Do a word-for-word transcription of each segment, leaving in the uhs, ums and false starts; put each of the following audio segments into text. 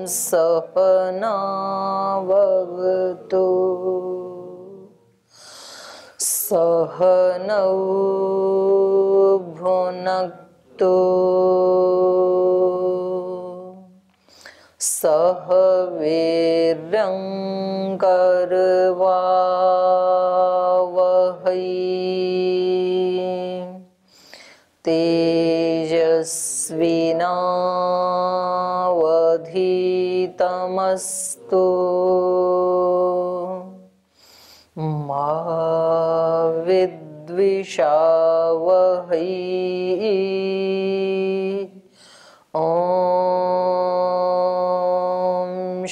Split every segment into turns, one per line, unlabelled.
सहनावतु सहनौ भुनक्तु सह वीर्यङ्करवावहै तेजस्विनावधीतमस्तु मा विद्विषावहै। ओम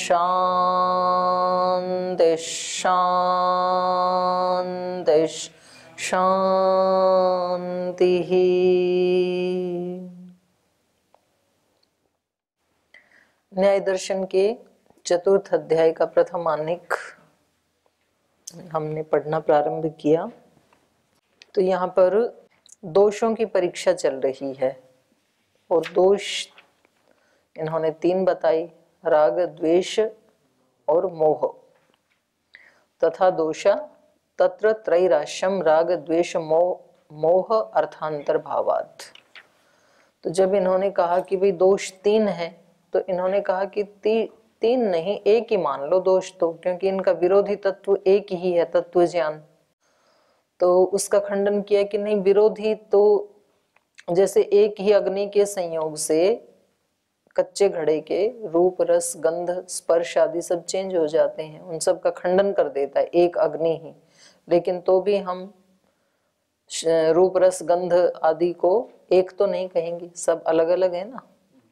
शांति शांति शांति। न्याय दर्शन के चतुर्थ अध्याय का प्रथम आनिक हमने पढ़ना प्रारंभ किया। तो यहाँ पर दोषों की परीक्षा चल रही है और दोष इन्होंने तीन बताई, राग द्वेष और मोह। तथा दोषा तत्र त्रैराश्यम राग द्वेष मोह मोह अर्थांतर भावात्। तो जब इन्होंने कहा कि भाई दोष तीन है तो इन्होंने कहा कि ती, तीन नहीं एक ही मान लो दोष, तो क्योंकि इनका विरोधी तत्व एक ही है, तत्व ज्ञान। तो उसका खंडन किया कि नहीं, विरोधी तो जैसे एक ही अग्नि के संयोग से कच्चे घड़े के रूप रस गंध स्पर्श आदि सब चेंज हो जाते हैं, उन सब का खंडन कर देता है एक अग्नि ही। लेकिन तो भी हम रूप रस गंध आदि को एक तो नहीं कहेंगे, सब अलग अलग है ना।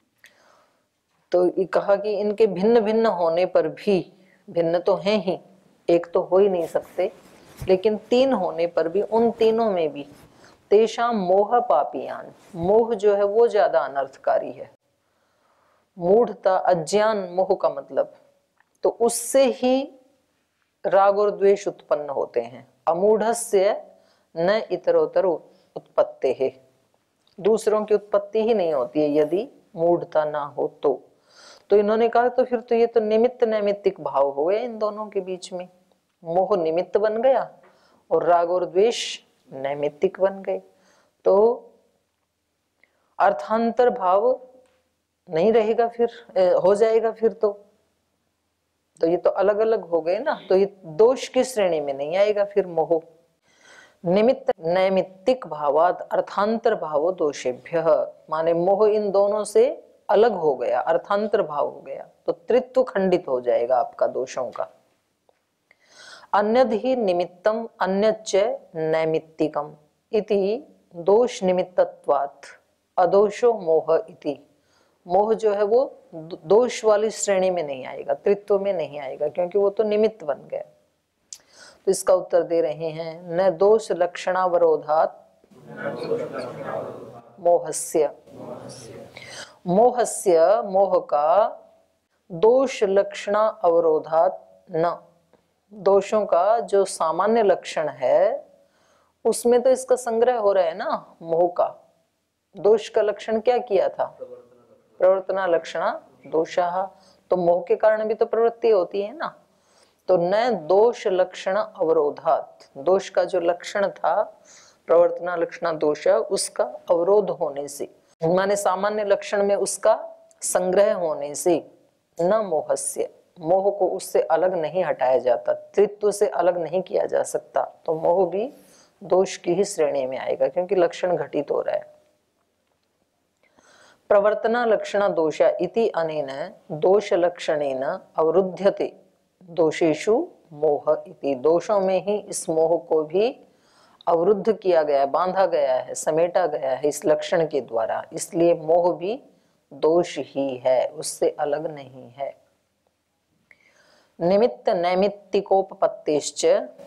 तो ये कहा कि इनके भिन्न भिन्न होने पर भी, भिन्न तो हैं ही, एक तो हो ही नहीं सकते, लेकिन तीन होने पर भी उन तीनों में भी तेषाम मोह पापियान, मोह जो है वो ज्यादा अनर्थकारी है। मूढ़ता अज्ञान मोह का मतलब, तो उससे ही राग और द्वेष उत्पन्न होते हैं। अमूढ़स्य न इतरोतर उत्पत्ति है, दूसरों की उत्पत्ति ही नहीं होती है यदि मूढ़ता ना हो तो। तो इन्होंने कहा तो फिर तो ये तो निमित्त नैमित्तिक भाव हो गए इन दोनों के बीच में। मोह निमित्त बन गया और राग और द्वेष नैमित्तिक बन गए, तो अर्थांतर भाव नहीं रहेगा, फिर हो जाएगा फिर तो तो ये तो अलग अलग हो गए ना, तो ये दोष की श्रेणी में नहीं आएगा फिर मोह। निमित्त नैमित्तिक भावात अर्थांतर भावो दोषेभ्य, माने मोह इन दोनों से अलग हो गया, अर्थांतर भाव हो गया, तो त्रित्व खंडित हो जाएगा आपका दोषों का। अन्यद ही निमित्तम अन्यच्च नैमित्तिकम इति दोष निमित्तत्वात् अदोषो मोह इति। मोह जो है वो दोष वाली श्रेणी में नहीं आएगा, त्रित्व में नहीं आएगा, क्योंकि वो तो निमित्त बन गया। तो इसका उत्तर दे रहे हैं, न दोष लक्षणावरोधात् मोहस्य, मोहस्य मोह का दोष लक्षणा अवरोधात् न, दोषों का जो सामान्य लक्षण है उसमें तो इसका संग्रह हो रहा है ना मोह का। दोष का लक्षण क्या किया था, प्रवर्तना लक्षणा दोषाः, तो मोह के कारण भी तो प्रवृत्ति होती है ना। तो न दोष लक्षण अवरोधात्, दोष का जो लक्षण था प्रवर्तना लक्षणा दोष, उसका अवरोध होने से, माने सामान्य लक्षण में उसका संग्रह होने से, न मोहस्य, मोह को उससे अलग नहीं हटाया जाता, त्रित्व से अलग नहीं किया जा सकता, तो मोह भी दोष की ही श्रेणी में आएगा क्योंकि लक्षण घटित हो रहा है। प्रवर्तना लक्षण दोषा इति अनेन दोष लक्षणेन अवरुध्यते दोषेषु मोह इति, दोषों में ही इस मोह को भी अवरुद्ध किया गया, बांधा गया है, समेटा गया है इस लक्षण के द्वारा, इसलिए मोह भी दोष ही है, उससे अलग नहीं है। निमित्त नैमित्तिकोपपत्तिश्च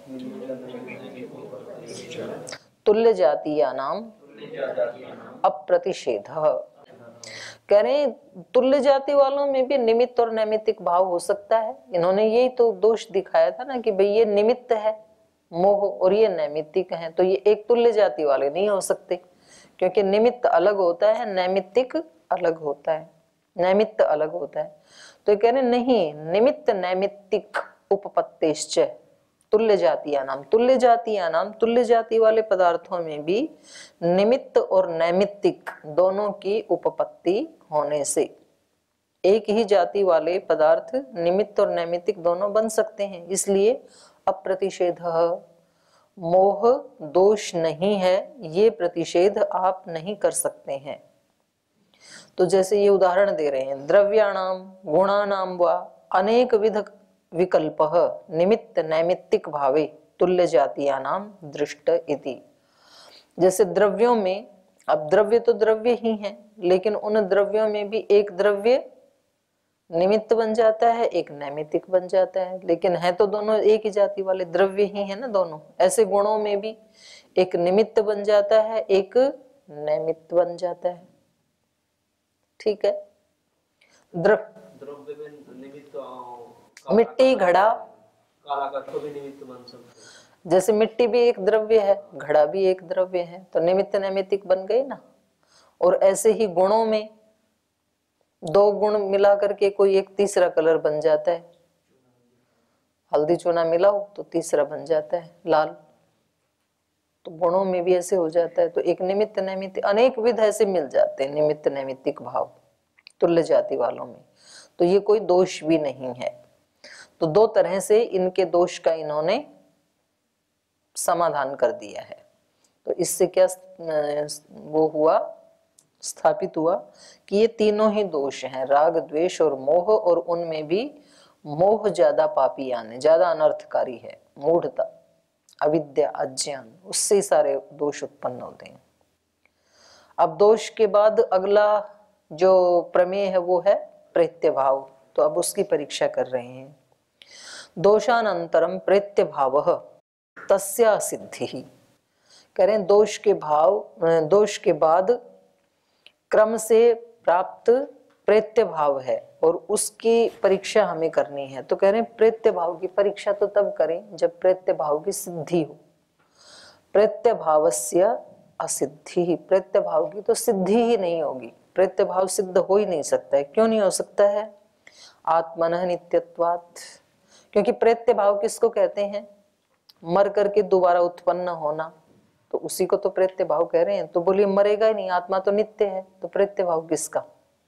तुल्य जातीयानाम अप्रतिषेधः, कह रहे हैं तुल्य जाति वालों में भी निमित्त और नैमित्तिक भाव हो सकता है। इन्होंने यही तो दोष दिखाया था ना कि भाई ये निमित्त है मोह और ये नैमित्तिक है, तो ये एक तुल्य जाति वाले नहीं हो सकते क्योंकि निमित्त अलग होता है, नैमित्तिक अलग होता है। नैमित्त अलग होता है। तो ये कह रहे नहीं, निमित्त नैमित्तिक उपपत्तिश्च तुल्य जातीय नाम, तुल्य जातीय नाम, तुल्य जाति वाले पदार्थों में भी निमित्त और नैमित्तिक दोनों की उपपत्ति होने से एक ही जाति वाले पदार्थ निमित्त और नैमित्तिक दोनों बन सकते हैं। इसलिए अप्रतिषेध, मोह दोष नहीं है, ये प्रतिषेध आप नहीं कर सकते हैं। तो जैसे ये उदाहरण दे रहे हैं, द्रव्याणाम गुणानाम व अनेक विध विकल्पः निमित्त नैमित्तिक भावे तुल्य जातीयानाम दृष्ट इति। जैसे द्रव्यों में, अब द्रव्य तो द्रव्य ही हैं, लेकिन उन द्रव्यों में भी एक द्रव्य निमित्त बन जाता है, एक नैमित्तिक बन जाता है, लेकिन है तो दोनों एक ही जाति वाले द्रव्य ही है ना दोनों। ऐसे गुणों में भी एक निमित्त बन जाता है, एक नैमित्त बन जाता है। ठीक है। द्रव्य में निमित्त, मिट्टी घड़ा, काला का भी निमित्त बन सकते हैं। जैसे मिट्टी भी एक द्रव्य है, घड़ा भी एक द्रव्य है, तो निमित्त नैमित्तिक बन गए ना। और ऐसे ही गुणों में दो गुण मिला करके कोई एक तीसरा कलर बन जाता है। हल्दी चूना मिलाओ तो तीसरा बन जाता है लाल। तो गुणों में भी ऐसे हो जाता है। तो एक निमित्त नैमित्तिक, अनेक विध ऐसे मिल जाते हैं निमित्त नैमित्तिक भाव तुल्य जाति वालों में। तो ये कोई दोष भी नहीं है। तो दो तरह से इनके दोष का इन्होंने समाधान कर दिया है। तो इससे क्या वो हुआ, स्थापित हुआ कि ये तीनों ही दोष हैं, राग द्वेष और मोह, और उनमें भी मोह ज्यादा पापी यानी ज्यादा अनर्थकारी है। मूढ़ता, अविद्या, अज्ञान, उससे ही सारे दोष उत्पन्न होते हैं। अब दोष के बाद अगला जो प्रमेय है वो है प्रत्यभाव। तो अब उसकी परीक्षा कर रहे हैं। दोषानंतरम प्रत्यभावः तस्या सिद्धि। कह रहे हैं दोष के भाव, दोष के बाद क्रम से प्राप्त प्रत्यभाव है और उसकी परीक्षा हमें करनी है। तो कह रहे हैं प्रत्यभाव की परीक्षा तो तब करें जब प्रत्यभाव की सिद्धि हो। प्रत्यभावस्य असिद्धि, प्रत्यभाव की तो सिद्धि ही नहीं होगी। प्रत्यभाव सिद्ध हो ही नहीं सकता है। क्यों नहीं हो सकता है? आत्मनः नित्यत्वात्। क्योंकि प्रत्यभाव किसको कहते हैं? मर करके दोबारा उत्पन्न होना, तो उसी को तो प्रत्यभाव कह रहे हैं। तो बोलिए मरेगा ही नहीं, आत्मा तो नित्य है, तो प्रत्यभाव किसका?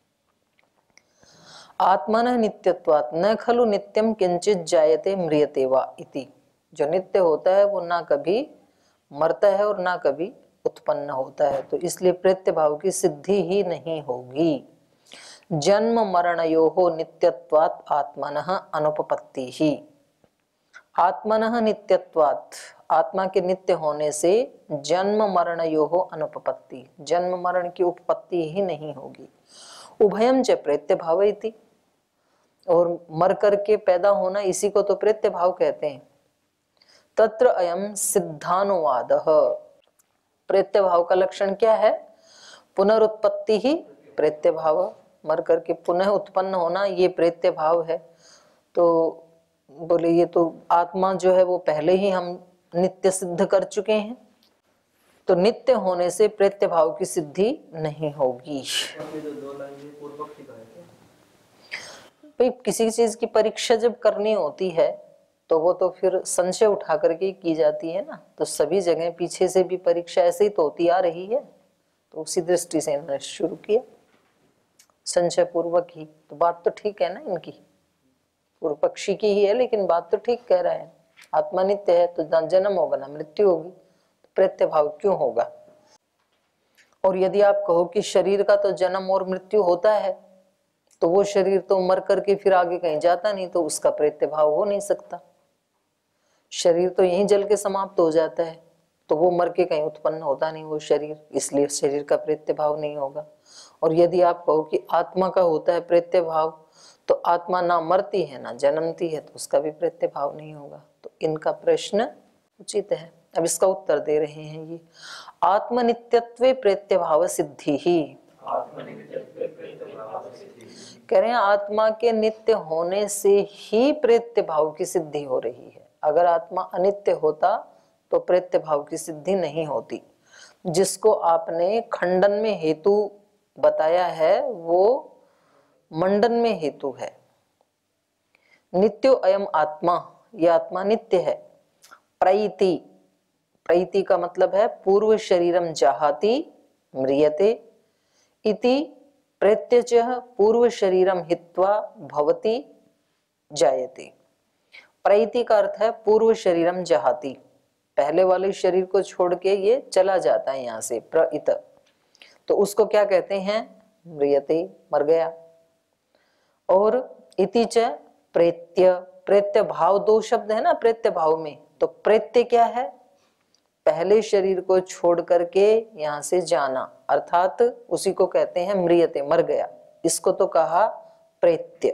आत्मनः नित्यत्वात् न खलु नित्यम किंचित जायते म्रियते वा इति। जो नित्य होता है वो ना कभी मरता है और ना कभी उत्पन्न होता है। तो इसलिए प्रत्यभाव की सिद्धि ही नहीं होगी। जन्म मरणयोः नित्यत्वात् आत्मनः अनुपपत्ति ही। आत्मनः नित्यत्वात्, आत्मा के नित्य होने से जन्म मरणयोः अनुपपत्ति, जन्म मरण की उपपत्ति ही नहीं होगी। उभयम च प्रत्यभाव इति, और मर करके पैदा होना इसी को तो प्रत्यभाव कहते हैं। तत्र अयम सिद्धानुवादः। प्रत्यभाव का लक्षण क्या है? पुनरुत्पत्ति ही प्रत्यभाव, मर करके पुनः उत्पन्न होना ये प्रत्यभाव है। तो बोले ये तो आत्मा जो है वो पहले ही हम नित्य सिद्ध कर चुके हैं, तो नित्य होने से प्रत्यभाव की सिद्धि नहीं होगी। भाई किसी चीज की परीक्षा जब करनी होती है तो वो तो फिर संशय उठा करके की जाती है ना। तो सभी जगह पीछे से भी परीक्षा ऐसे ही तो होती आ रही है, तो उसी दृष्टि से इन्होंने शुरू किया संशय पूर्वक ही। तो बात तो ठीक है ना इनकी, पूर्व पक्षी की ही है, लेकिन बात तो ठीक कह रहा है। आत्मा नित्य है तो ना जन्म होगा ना मृत्यु होगी, तो प्रत्यभाव क्यों होगा? और यदि आप कहो कि शरीर का तो जन्म और मृत्यु होता है, तो वो शरीर तो मर करके फिर आगे कहीं जाता नहीं, तो उसका प्रत्यभाव हो नहीं सकता। शरीर तो यहीं जल के समाप्त हो जाता है, तो वो मर के कहीं उत्पन्न होता नहीं वो शरीर, इसलिए शरीर का प्रत्यभाव नहीं होगा। और यदि आप कहो कि आत्मा का होता है प्रत्यभाव, तो आत्मा ना मरती है ना जन्मती है, तो उसका भी प्रत्यभाव नहीं होगा। तो इनका प्रश्न उचित है। अब इसका उत्तर दे रहे हैं ये, आत्मनित्यत्वे प्रत्यभाव सिद्धि ही। कह रहे हैं आत्मा के नित्य होने से ही प्रत्यभाव की सिद्धि हो रही है। अगर आत्मा अनित्य होता तो प्रत्यभाव की सिद्धि नहीं होती। जिसको आपने खंडन में हेतु बताया है वो मंडन में हेतु है। नित्यो अयम आत्मा, यह आत्मा नित्य है। प्रैति, प्रैति का मतलब है पूर्व शरीरम जाहाति म्रियते, इति प्रत्यचः पूर्व शरीरम हित्वा भवति जायते। प्रैति का अर्थ है पूर्व शरीरम जहाती, पहले वाले शरीर को छोड़ के ये चला जाता है यहां से, प्रइत, तो उसको क्या कहते हैं? म्रियते, मर गया। और इति च प्रेत्य, प्रेत्य भाव, दो शब्द है ना प्रेत्य भाव में, तो प्रेत्य क्या है? पहले शरीर को छोड़ करके यहां से जाना, अर्थात उसी को कहते हैं म्रियते, मर गया। इसको तो कहा प्रेत्य।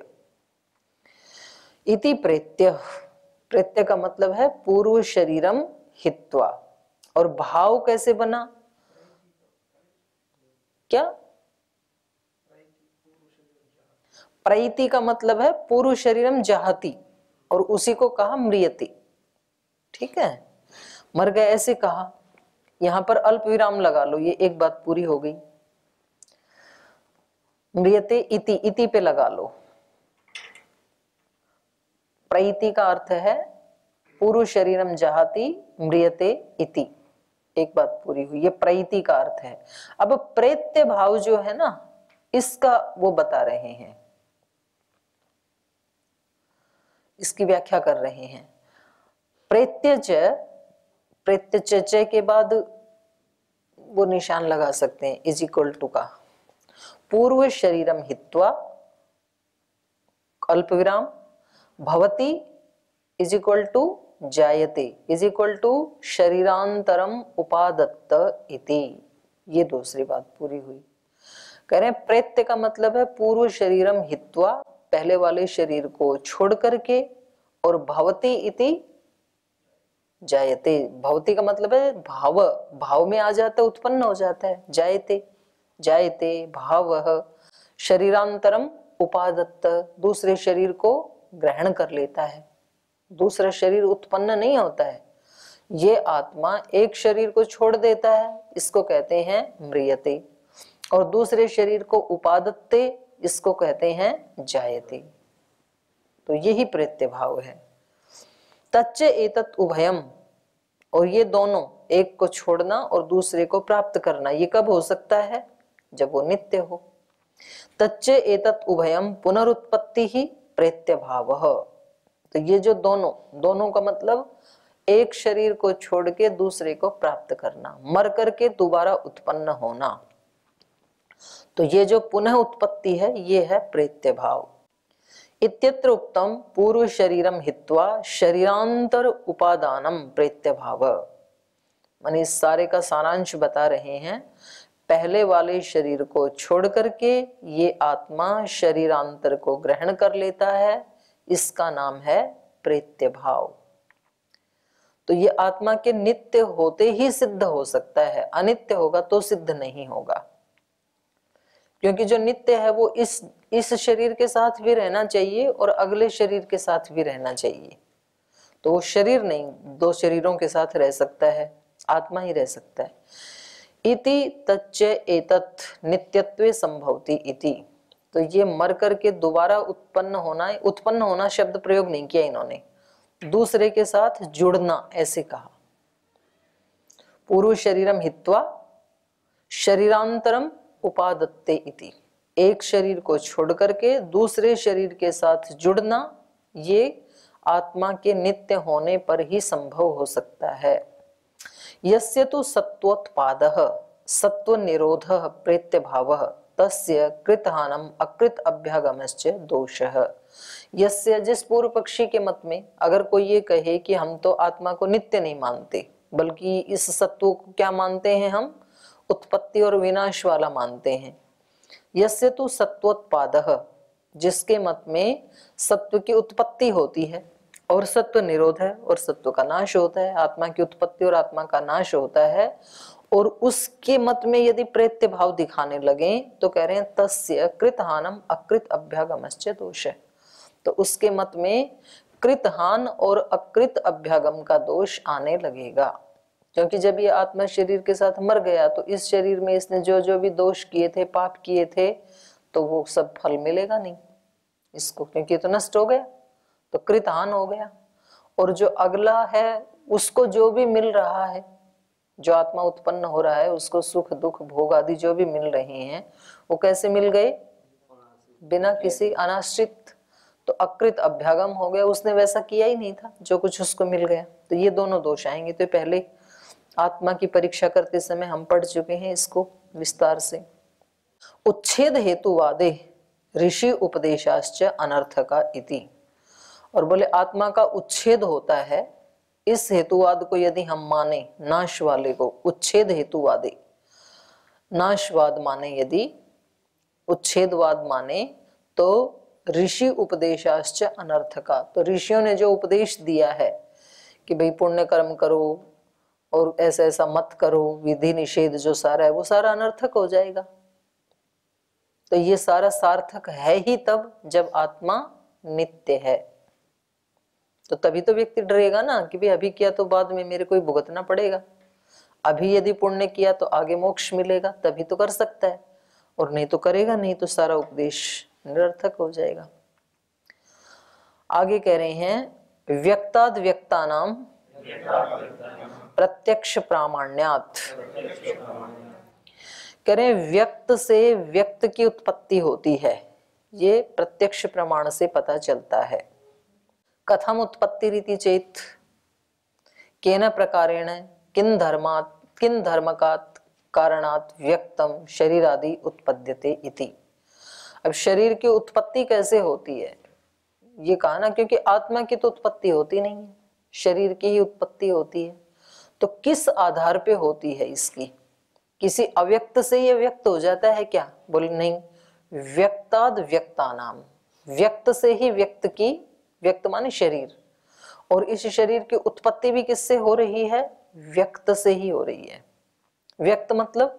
इति प्रेत्य, प्रेत्य का मतलब है पूर्व शरीरम हित्वा। और भाव कैसे बना? क्या? प्रैति का मतलब है पूर्व शरीरम जहाती, और उसी को कहा म्रियते। ठीक है, मर गए ऐसे कहा। यहां पर अल्प विराम लगा लो, ये एक बात पूरी हो गई। म्रियते इति, इति पे लगा लो। प्रैति का अर्थ है पूर्व शरीरम जहाती म्रियते इति, एक बात पूरी हुई। ये प्रैति का अर्थ है। अब प्रेत्य भाव जो है ना, इसका वो बता रहे हैं, इसकी व्याख्या कर रहे हैं। प्रेत्यच, प्रेत्यच के बाद वो निशान लगा सकते हैं इज इक्वल टू का, पूर्व शरीरम हित्वा अल्प विराम भवति इज इक्वल टू जायते इज इक्वल टू शरीरांतरम उपादत्त इति। ये दूसरी बात पूरी हुई। कह रहे हैं प्रेत्य का मतलब है पूर्व शरीरम हित्वा, पहले वाले शरीर को छोड़ करके, और भवति इति जायते, भवति का मतलब है भाव, भाव में आ जाता है, उत्पन्न हो जाता है। जायते, जायते भावः शरीरांतरम उपादत्त, दूसरे शरीर को ग्रहण कर लेता है, दूसरा शरीर उत्पन्न नहीं होता है। ये आत्मा एक शरीर को छोड़ देता है, इसको कहते हैं म्रियते, और दूसरे शरीर को उपादत्ते, इसको कहते हैं जायते। तो यही प्रेत्य भाव है। तच्च एतत् उभयम, और ये दोनों, एक को छोड़ना और दूसरे को प्राप्त करना, ये कब हो सकता है? जब वो नित्य हो। तच्च एतत् उभयम पुनरुत्पत्ति ही प्रेत्य भावः। तो ये जो दोनों, दोनों का मतलब एक शरीर को छोड़ के दूसरे को प्राप्त करना, मर करके दोबारा उत्पन्न होना, तो ये जो पुनः उत्पत्ति है ये है प्रेत्य भाव। इत्यत्र उक्तम पूर्व शरीरम हित्वा शरीरांतर उपादानम प्रेत्य भाव। माने इस सारे का सारांश बता रहे हैं, पहले वाले शरीर को छोड़ करके ये आत्मा शरीरांतर को ग्रहण कर लेता है, इसका नाम है प्रेत्य भाव। तो ये आत्मा के नित्य होते ही सिद्ध हो सकता है, अनित्य होगा तो सिद्ध नहीं होगा। क्योंकि जो नित्य है वो इस इस शरीर के साथ भी रहना चाहिए और अगले शरीर के साथ भी रहना चाहिए। तो वो शरीर नहीं, दो शरीरों के साथ रह सकता है, आत्मा ही रह सकता है। इति तच्च एतत् नित्यत्वे संभवति इति। तो ये मर करके दोबारा उत्पन्न होना, उत्पन्न होना शब्द प्रयोग नहीं किया इन्होंने, दूसरे के साथ जुड़ना ऐसे कहा। पूर्व शरीरम हित्वा शरीरांतरम उपादत्ते इति, एक शरीर को छोड़ करके दूसरे शरीर के साथ जुड़ना, ये आत्मा के नित्य होने पर ही संभव हो सकता है। यस्य तु सत्वोत्पादः सत्व निरोधः प्रेत्य भावः तस्य कृतहानम अकृत अभ्यागमश्च दोषः। यस्य, जिस पूर्व पक्षी के मत में अगर कोई ये कहे कि हम तो आत्मा को नित्य नहीं मानते, बल्कि इस सत्व को क्या मानते हैं, हम उत्पत्ति और विनाश वाला मानते हैं। यस्य तु सत्वोत्पादः, जिसके मत में सत्व की उत्पत्ति होती है और सत्व निरोध है और सत्व का नाश होता है, आत्मा की उत्पत्ति और आत्मा का नाश होता है, और उसके मत में यदि प्रेत्य भाव दिखाने लगे तो कह रहे हैं तस्य कृतहानम अकृत अभ्यागमश्च दोष है। तो उसके मत में कृतहान और अकृत अभ्यागम का दोष आने लगेगा, क्योंकि जब ये आत्मा शरीर के साथ मर गया तो इस शरीर में इसने जो जो भी दोष किए थे, पाप किए थे, तो वो सब फल मिलेगा नहीं इसको, क्योंकि तो नष्ट हो गया, तो कृतहान हो गया। और जो अगला है उसको जो भी मिल रहा है, जो आत्मा उत्पन्न हो रहा है, उसको सुख दुख भोग आदि जो भी मिल रहे हैं वो कैसे मिल गए? बिना किसी अनाश्रित, तो अकृत अभ्यागम हो गया, उसने वैसा किया ही नहीं था, जो कुछ उसको मिल गया। तो ये दोनों दोष आएंगे। तो पहले आत्मा की परीक्षा करते समय हम पढ़ चुके हैं इसको विस्तार से। उच्छेद हेतुवादे ऋषि उपदेशाश्च अनर्थका इति। और बोले आत्मा का उच्छेद होता है, इस हेतुवाद को यदि हम माने, नाश वाले को उच्छेद हेतुवादे, नाशवाद माने, यदि उच्छेदवाद माने, तो ऋषि उपदेशाश्च अनर्थका, तो ऋषियों ने जो उपदेश दिया है कि भाई पुण्य कर्म करो और ऐसा ऐसा मत करो, विधि निषेध जो सारा है वो सारा अनर्थक हो जाएगा। तो ये सारा सार्थक है ही तब जब आत्मा नित्य है। तो तभी तो व्यक्ति डरेगा ना कि भाई अभी किया तो बाद में मेरे को भुगतना पड़ेगा, अभी यदि पुण्य किया तो आगे मोक्ष मिलेगा, तभी तो कर सकता है, और नहीं तो करेगा नहीं, तो सारा उपदेश निरर्थक हो जाएगा। आगे कह रहे हैं व्यक्ताद व्यक्तानाम प्रत्यक्ष प्रामाण्यात। कह रहे हैं व्यक्त से व्यक्त की उत्पत्ति होती है, ये प्रत्यक्ष प्रमाण से पता चलता है। कथम उत्पत्ति रीति चेत केन प्रकारेण किन धर्मात् किन धर्मकात् कारणात् व्यक्तम शरीरादि उत्पद्यते इति। अब शरीर की उत्पत्ति कैसे होती है ये कहा ना, क्योंकि आत्मा की तो उत्पत्ति होती नहीं है, शरीर की ही उत्पत्ति होती है। तो किस आधार पे होती है इसकी? किसी अव्यक्त से ये व्यक्त हो जाता है क्या? बोले नहीं, व्यक्ताद व्यक्तानाम, व्यक्त से ही व्यक्त की, व्यक्त माने शरीर, और इस शरीर की उत्पत्ति भी किससे हो रही है? व्यक्त से ही हो रही है। व्यक्त मतलब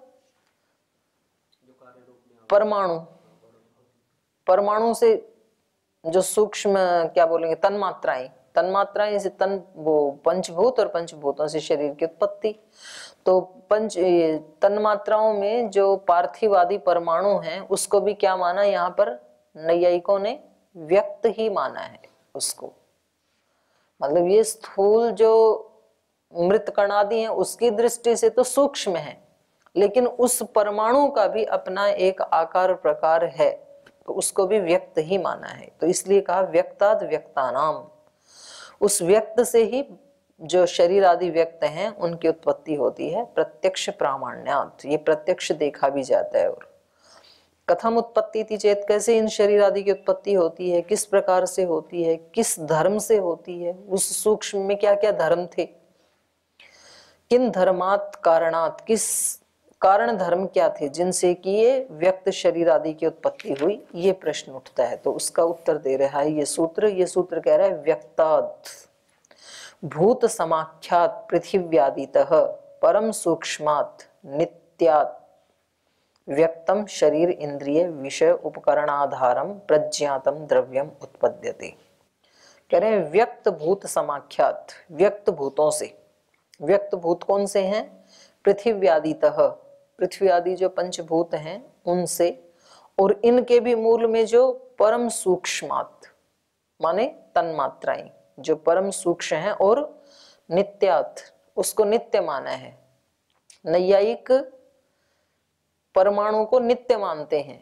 परमाणु, परमाणु से जो सूक्ष्म क्या बोलेंगे तन्मात्राएं, तन्मात्राएं से तन वो पंचभूत, और पंचभूतों से शरीर की उत्पत्ति। तो पंच तन्मात्राओं में जो पार्थिवादी परमाणु हैं उसको भी क्या माना यहाँ पर नैयायिकों ने? व्यक्त ही माना है उसको। मतलब ये स्थूल जो मृत कणादि हैं उसकी दृष्टि से तो सूक्ष्म है, लेकिन उस परमाणु का भी अपना एक आकार प्रकार है, तो उसको भी व्यक्त ही माना है। तो इसलिए कहा व्यक्ताद व्यक्तानाम, उस व्यक्त से ही जो शरीर आदि व्यक्त हैं उनकी उत्पत्ति होती है प्रत्यक्ष प्रामाण्यात, ये प्रत्यक्ष देखा भी जाता है। और कथम उत्पत्ति थी चेत, कैसे इन शरीर आदि की उत्पत्ति होती है, किस प्रकार से होती है, किस धर्म से होती है, उस सूक्ष्म में क्या क्या धर्म थे, किन धर्मात कारणात, किस कारण धर्म क्या थे जिनसे कि ये व्यक्त शरीर आदि की उत्पत्ति हुई, ये प्रश्न उठता है। तो उसका उत्तर दे रहा है ये सूत्र। ये सूत्र कह रहा है व्यक्तात् भूत समाख्यात पृथिव्यादितः परम सूक्ष्मात् नित्यात् व्यक्तम शरीर इंद्रिय विषय उपकरणाधारम प्रज्ञातम द्रव्यम उत्पद्यते। कह रहे हैं व्यक्त भूत समाख्यात, व्यक्त भूतों से, व्यक्त भूत कौन से हैं? पृथिव्यादितः, पृथ्वी आदि जो पंचभूत हैं उनसे, और इनके भी मूल में जो परम सूक्ष्मात् माने तन्मात्राएं जो परम सूक्ष्म हैं, और नित्यात् उसको नित्य माना है। नैयायिक परमाणु को नित्य मानते हैं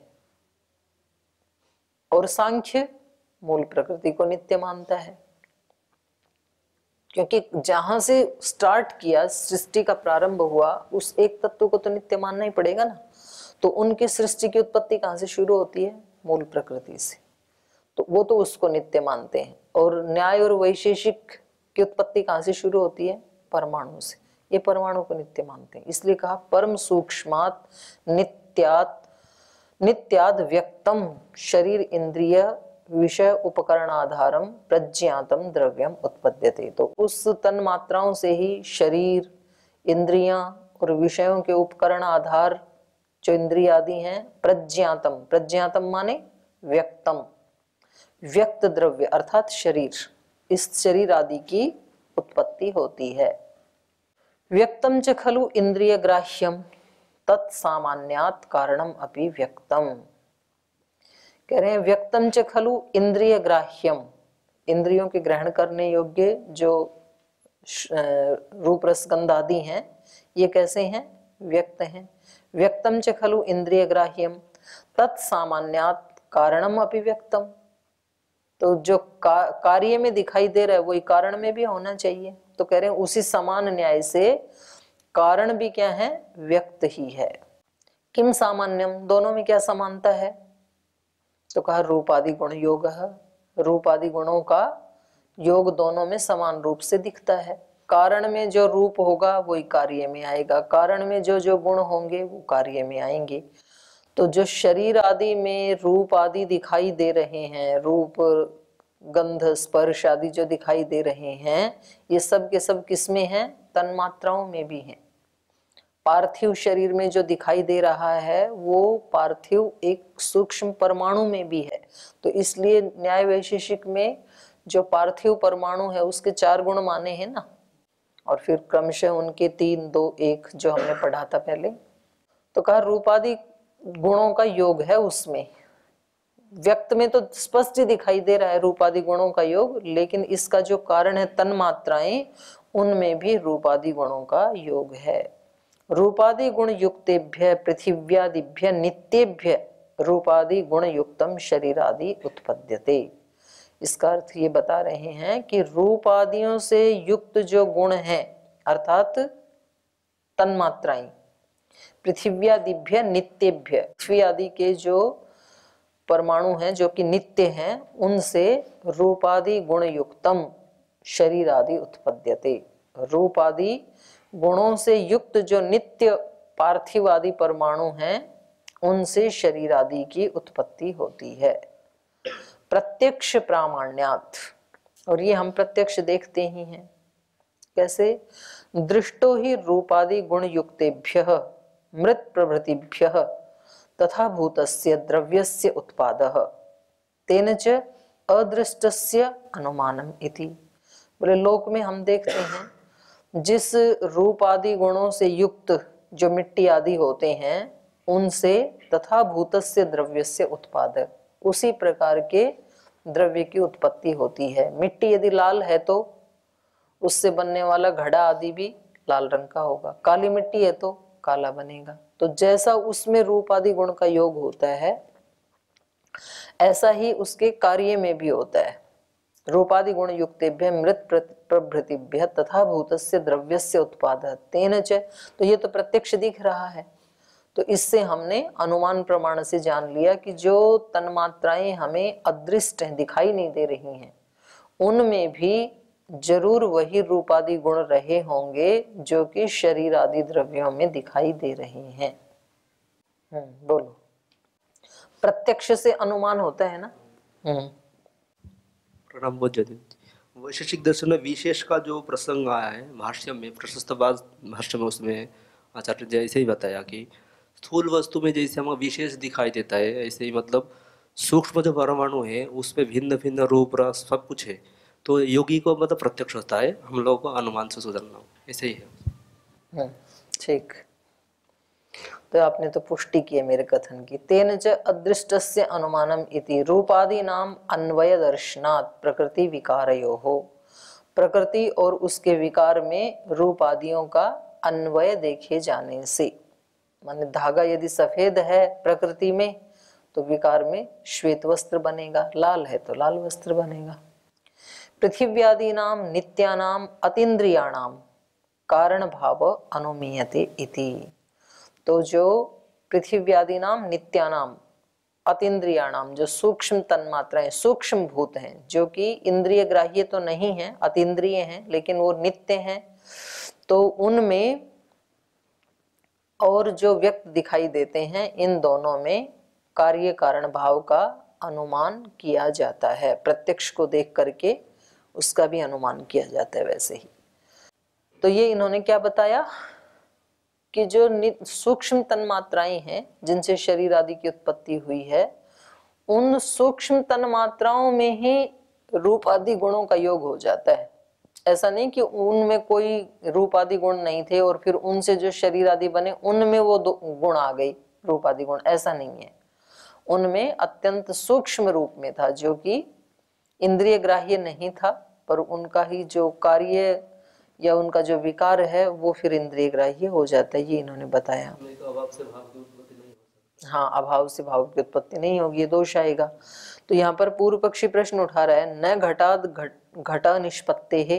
और सांख्य मूल प्रकृति को नित्य मानता है, क्योंकि जहां से स्टार्ट किया, सृष्टि का प्रारंभ हुआ, उस एक तत्व को तो नित्य मानना ही पड़ेगा ना। तो उनकी सृष्टि की उत्पत्ति कहां से शुरू होती है? मूल प्रकृति से, तो वो तो उसको नित्य मानते हैं। और न्याय और वैशेषिक की उत्पत्ति कहां से शुरू होती है? परमाणु से, ये परमाणु को नित्य मानते हैं। इसलिए कहा परम सूक्ष्मात् नित्यात् नित्याद व्यक्तम शरीर इंद्रिय विषय उपकरणाधारम प्रज्ञातम द्रव्यम उत्पद्यते। तो उस तन मात्राओं से ही शरीर, इंद्रियां और विषयों के उपकरण आधार जो इंद्रिय आदि हैं, प्रज्ञातम, प्रज्ञातम माने व्यक्तम, व्यक्त द्रव्य अर्थात शरीर, इस शरीर आदि की उत्पत्ति होती है। व्यक्तम च खलु इंद्रिय ग्राह्यम तत्सामान्यात् कारणम अपि व्यक्तम। कह रहे हैं व्यक्तम च खलु इंद्रिय ग्राह्यम, इंद्रियों के ग्रहण करने योग्य जो रूप रस गंध आदि हैं ये कैसे हैं, व्यक्त हैं। व्यक्तम च खलु इंद्रिय ग्राह्यम तत्सामान्यात् कारणम अपि व्यक्तम, तो जो का, कार्य में दिखाई दे रहा है वही कारण में भी होना चाहिए। तो कह रहे हैं उसी समान न्याय से कारण भी क्या है, व्यक्त ही है। किम सामान्यम, दोनों में क्या समानता है, तो कहा रूप आदि गुण योग, रूप आदि गुणों का योग दोनों में समान रूप से दिखता है। कारण में जो रूप होगा वही कार्य में आएगा, कारण में जो जो गुण होंगे वो कार्य में आएंगे। तो जो शरीर आदि में रूप आदि दिखाई दे रहे हैं, रूप गंध स्पर्श आदि जो दिखाई दे रहे हैं, ये सब के सब किसमें हैं, तन्मात्राओं में भी हैं। पार्थिव शरीर में जो दिखाई दे रहा है वो पार्थिव एक सूक्ष्म परमाणु में भी है। तो इसलिए न्याय वैशेषिक में जो पार्थिव परमाणु है उसके चार गुण माने हैं ना, और फिर क्रमशः उनके तीन दो एक जो हमने पढ़ा था पहले। तो कहा रूपादि गुणों का योग है उसमें, व्यक्त में तो स्पष्ट ही दिखाई दे रहा है रूपादि गुणों का योग, लेकिन इसका जो कारण है तन्मात्राएं, उनमें भी रूपादि गुणों का योग है। रूपादि गुण युक्तेभ्य पृथिव्यादिभ्य नित्येभ्य रूपादि गुण युक्तम शरीरादि उत्पद्यते। इसका अर्थ ये बता रहे हैं कि रूप आदियों से युक्त जो गुण हैं अर्थात तन्मात्राएं, पृथिव्यादिभ्य नित्येभ्य, पृथ्वी आदि के जो परमाणु हैं जो कि नित्य हैं, उनसे रूपादि गुण युक्तम शरीर आदि उत्पद्यते। रूप आदि गुणों से युक्त जो नित्य पार्थिव आदि परमाणु हैं उनसे शरीर आदि की उत्पत्ति होती है। प्रत्यक्ष प्रामाण्यात्, और ये हम प्रत्यक्ष देखते ही हैं। कैसे, दृष्टो ही रूपादि गुण युक्तेभ्यः मृत प्रभृतिभ्यः तथा भूतस्य द्रव्यस्य उत्पादः तेन च अदृष्टस्य अनुमानम इति। बोले लोक में हम देखते हैं जिस रूप आदि गुणों से युक्त जो मिट्टी आदि होते हैं उनसे तथा भूतस्य द्रव्यस्य उत्पादः, उसी प्रकार के द्रव्य की उत्पत्ति होती है। मिट्टी यदि लाल है तो उससे बनने वाला घड़ा आदि भी लाल रंग का होगा, काली मिट्टी है तो काला बनेगा। तो जैसा उसमें रूप आदि गुण का योग होता है ऐसा ही उसके कार्य में भी होता है। रूपादि गुण युक्तेभ्य मृत प्रभृतिभ्य तथा भूतस्य द्रव्यस्य उत्पादः तेन च, तो ये तो प्रत्यक्ष दिख रहा है। तो इससे हमने अनुमान प्रमाण से जान लिया कि जो तन्मात्राएं हमें अदृष्ट हैं, दिखाई नहीं दे रही हैं, उनमें भी जरूर वही रूपादि गुण रहे होंगे जो कि शरीर आदि द्रव्यों में दिखाई दे रहे हैं। हम्म बोलो, प्रत्यक्ष से अनुमान होता है ना। हम्म
प्रणाम बोधियते। वैशेषिक दर्शन में विशेष का जो प्रसंग आया है भाष्य में, प्रशस्तवाद भाष्य में, उसमें आचार्य जी ऐसे ही बताया कि स्थूल वस्तु में जैसे हमें विशेष दिखाई देता है, ऐसे ही मतलब सूक्ष्म जो परमाणु है उसमें भिन्न भिन्न रूप रस सब कुछ है। तो योगी को मतलब प्रत्यक्ष होता है, हम लोगों को अनुमान से सुधरना, ऐसे ही है।
ठीक, तो आपने तो पुष्टि की है मेरे कथन की। तेन च अदृष्टस्य अनुमानम इति रूपादि नाम अन्वय दर्शनात् प्रकृति विकारयोः, प्रकृति और उसके विकार में रूप आदियों का अन्वय देखे जाने से, माने धागा यदि सफेद है प्रकृति में तो विकार में श्वेत वस्त्र बनेगा, लाल है तो लाल वस्त्र बनेगा। पृथिव्यादीनाम नित्यानाम अतीन्द्रियाणाम कारण भाव अनुमीयते इति, तो जो पृथिव्यादीनाम नित्यानाम अतीन्द्रियाणाम, जो सूक्ष्म तन्मात्राएं सूक्ष्म भूत हैं जो कि इंद्रिय ग्राह्य तो नहीं है, अतीन्द्रिय हैं लेकिन वो नित्य हैं, तो उनमें और जो व्यक्त दिखाई देते हैं इन दोनों में कार्य कारण भाव का अनुमान किया जाता है। प्रत्यक्ष को देख करके उसका भी अनुमान किया जाता है। वैसे ही तो ये इन्होंने क्या बताया कि जो सूक्ष्म तन्मात्राएं हैं जिनसे शरीर आदि की उत्पत्ति हुई है, उन सूक्ष्म तन्मात्राओं में ही रूप आदि गुणों का योग हो जाता है। ऐसा नहीं कि उनमें कोई रूप आदि गुण नहीं थे और फिर उनसे जो शरीर आदि बने उनमें वो गुण आ गई रूप आदि गुण, ऐसा नहीं है। उनमें अत्यंत सूक्ष्म रूप में था, जो कि इंद्रिय ग्राह्य नहीं था, पर उनका ही जो कार्य या उनका जो विकार है वो फिर इंद्रिय ग्राह्य हो जाता है। ये इन्होंने बताया।
नहीं तो अभाव से भाव की उत्पत्ति नहीं हो सकती।
हाँ, अभाव से भाव की उत्पत्ति नहीं होगी, ये दोष आएगा। तो यहाँ पर पूर्व पक्षी प्रश्न उठा रहा है, न घटाद घट घटा निष्पत्ते है।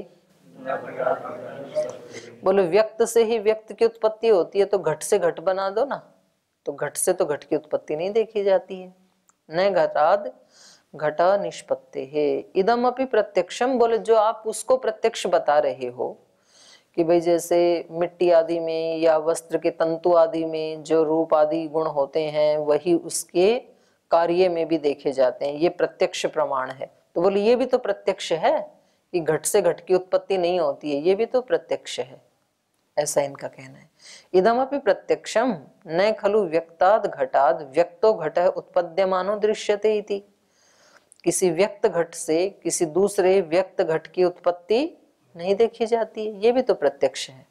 बोले व्यक्त से ही व्यक्त की उत्पत्ति होती है, तो घट से घट बना दो ना, तो घट से तो घट की उत्पत्ति नहीं देखी जाती है। न घटाद घटा निष्पत्ति है इदम अपि प्रत्यक्षम। बोले जो आप उसको प्रत्यक्ष बता रहे हो कि भाई जैसे मिट्टी आदि में या वस्त्र के तंतु आदि में जो रूप आदि गुण होते हैं वही उसके कार्य में भी देखे जाते हैं, ये प्रत्यक्ष प्रमाण है। तो बोले ये भी तो प्रत्यक्ष है कि घट से घट की उत्पत्ति नहीं होती है, ये भी तो प्रत्यक्ष है, ऐसा इनका कहना है। इदमपि प्रत्यक्षम न खलु व्यक्ताद घटाद व्यक्तो घट उत्पद्यमानो दृश्यते इति। किसी व्यक्त घट से किसी दूसरे व्यक्त घट की उत्पत्ति नहीं देखी जाती है, ये भी तो प्रत्यक्ष है।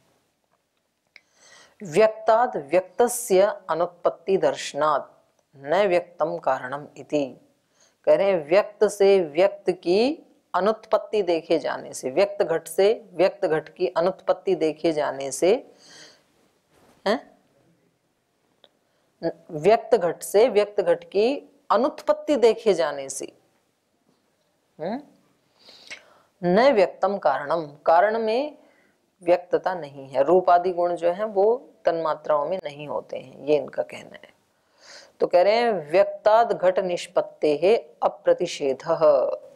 व्यक्ताद व्यक्तस्य अनुत्पत्ति दर्शनात् न व्यक्तम कारणम इति। कह रहे हैं व्यक्त से व्यक्त की अनुत्पत्ति देखे जाने से, व्यक्त घट से व्यक्त घट की अनुत्पत्ति देखे जाने से, हैं? व्यक्त घट से व्यक्त घट की अनुत्पत्ति देखे जाने से, हैं? न व्यक्तम कारणम, कारण में व्यक्तता नहीं है, रूप आदि गुण जो है वो तन्मात्राओं में नहीं होते हैं, ये इनका कहना है। तो कह रहे हैं व्यक्ताद घट निष्पत्ते है अप्रतिषेधः।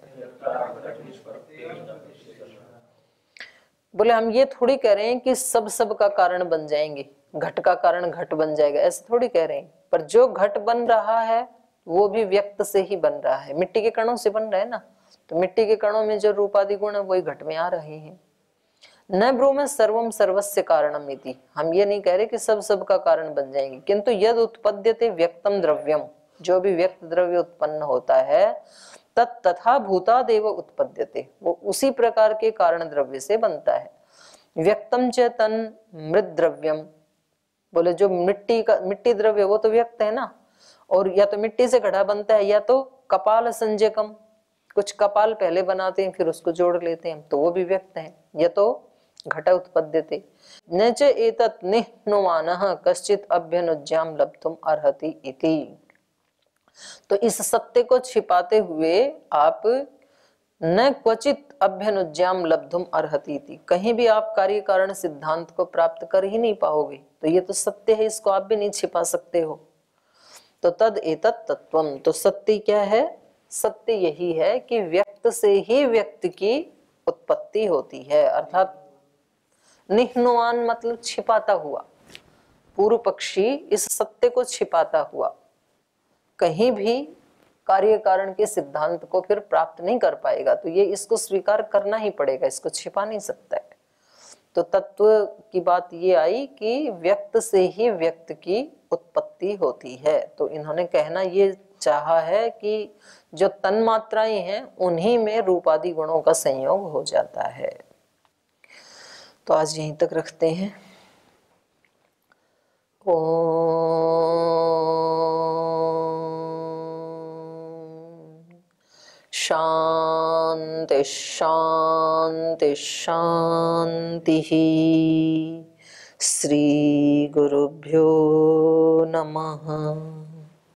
बोले हम ये थोड़ी कह रहे हैं कि सब सब का कारण बन जाएंगे, घट का कारण घट बन जाएगा, ऐसे थोड़ी कह रहे हैं। पर जो घट बन रहा है वो भी व्यक्त से ही बन रहा है, मिट्टी के कणों से बन रहा है ना, तो मिट्टी के कणों में जो रूपादि गुण है वही घट में आ रहे हैं। न ब्रूम सर्वम सर्वस्य कारणम इति। हम ये नहीं कह रहे कि सब सब का कारण बन जाएंगे, किंतु यद उत्पद्यते व्यक्तम द्रव्यम, जो भी व्यक्त द्रव्य उत्पन्न होता है तत् तथा भूतादेव उत्पद्यते, वो उसी प्रकार के कारण द्रव्य से बनता है। व्यक्तम च तन मृत द्रव्यम। बोले जो मिट्टी का मिट्टी द्रव्य वो तो व्यक्त है ना, और या तो मिट्टी से घड़ा बनता है या तो कपाल संजयकम, कुछ कपाल पहले बनाते हैं फिर उसको जोड़ लेते हैं, तो वो भी व्यक्त है। या तो घट उत्पद्यते न च एतत् निह्नुमानः कश्चित् अभ्यनुज्याम लब्धुम अर्हति इति। तो इस सत्य को छिपाते हुए आप न क्वचित अभ्यनुज्याम लब्धुम अर्हति इति, कहीं भी आप कार्य कारण सिद्धांत को प्राप्त कर ही नहीं पाओगे। तो ये तो सत्य है, इसको आप भी नहीं छिपा सकते हो। तो तद एतत् तत्वम, तो सत्य क्या है? सत्य यही है कि व्यक्त से ही व्यक्त की उत्पत्ति होती है, अर्थात निह्नुमान मतलब छिपाता हुआ। पूर्व पक्षी इस सत्य को छिपाता हुआ कहीं भी कार्य कारण के सिद्धांत को फिर प्राप्त नहीं कर पाएगा, तो ये इसको स्वीकार करना ही पड़ेगा, इसको छिपा नहीं सकता है। तो तत्व की बात ये आई कि व्यक्त से ही व्यक्त की उत्पत्ति होती है। तो इन्होंने कहना ये चाहा है कि जो तन्मात्राएं हैं उन्हीं में रूपादि गुणों का संयोग हो जाता है। तो आज यहीं तक रखते हैं। ओम शांति शांति शांति। श्री गुरुभ्यो नमः।